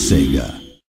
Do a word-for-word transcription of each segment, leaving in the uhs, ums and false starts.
Sega.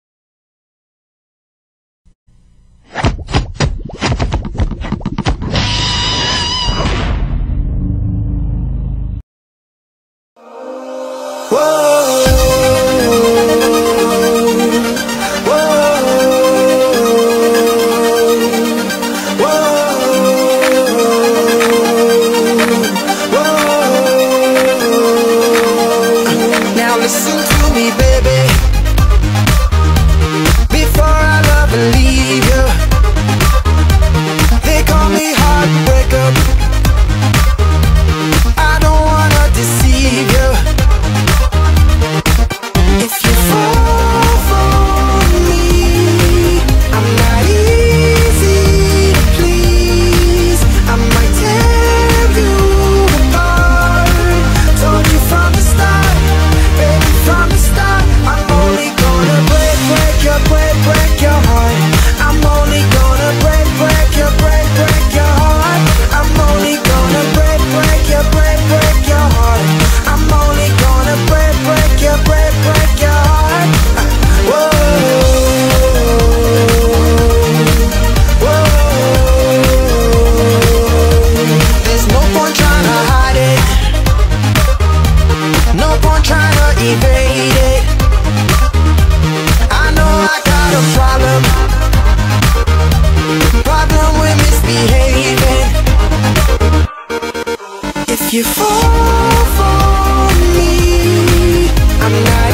You fall for me, I'm not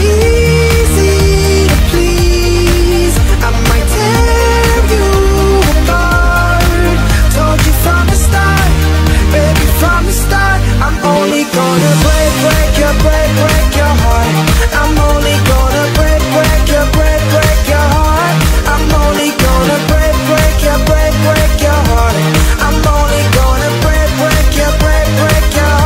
easy to please. I might tear you apart. Told you from the start, baby, from the start. I'm only gonna break, break your, break, break your heart. I'm only gonna break, break your, break, break your heart. I'm only gonna break, break your, break, break your heart. I'm only gonna break, break your, break, break your heart.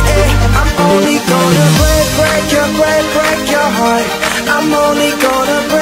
I'm only gonna